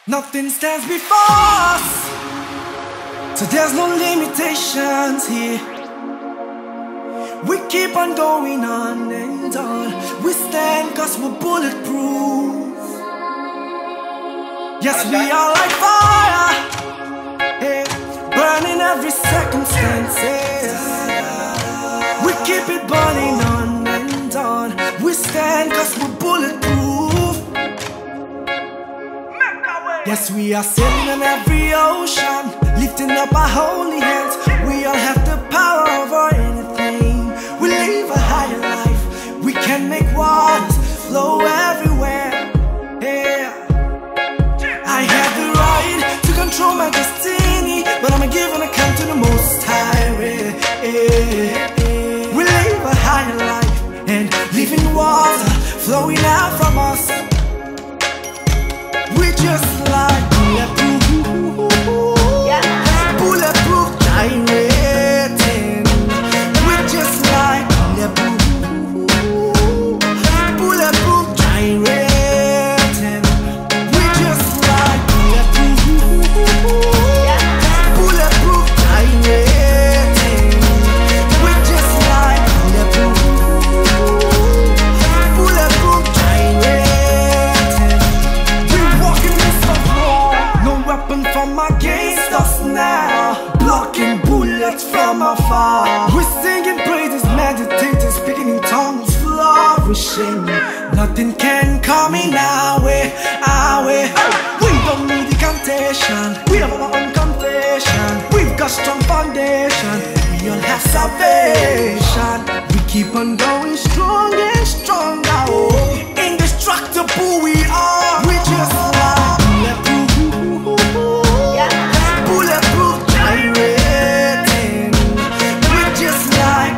Nothing stands before us, so there's no limitations here. We keep on going on and on. We stand cause we're bulletproof. Yes, we are like fire, hey, burning every circumstances. We keep it burning on and on. We stand cause we're bulletproof. Yes, we are sailing on every ocean, lifting up our holy hands. We all have the power over anything. We live a higher life. We can make waters flow everywhere. Yeah. I have the right to control my destiny, but I'm giving account to the Most High. We live a higher life, and living water flowing out from us. We just like bulletproof, bulletproof gyrating. We just like bulletproof, bulletproof gyrating. We just like bulletproof, bulletproof gyrating. We just like bulletproof gyrating. We're walking this up wall, no weapon from against us now, blocking bullets from afar. We're singing praises, meditating, speaking in tongues, flourishing. Nothing can come in our way, our way. We don't need incantation, we have our own confession. We've got strong foundation, we all have salvation. We keep on going strong and stronger. Oh, indestructible we are. We just like bulletproof gyrating. We just like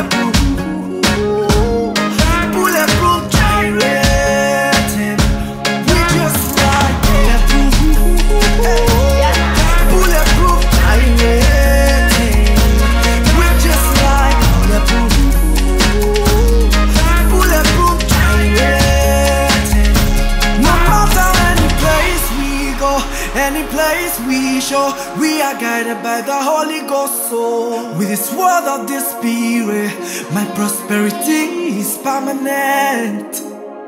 bulletproof gyrating. We just like bulletproof gyrating. We just like bulletproof gyrating. No matter any place we go, any place we show, we are guided by the Holy Ghost. So with this word of the Spirit, my prosperity is permanent.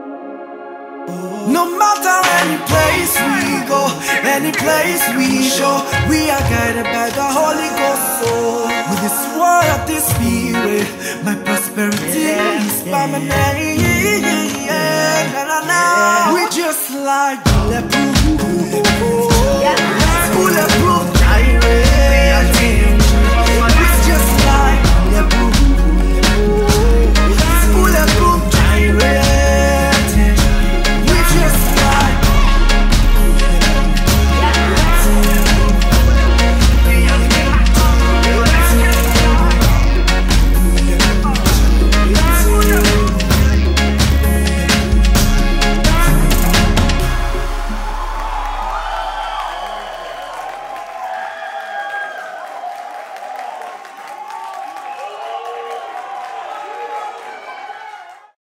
No matter any place we go, any place we show, we are guided by the Holy Ghost. So with this word of the Spirit, my prosperity is permanent. We just like bulletproof.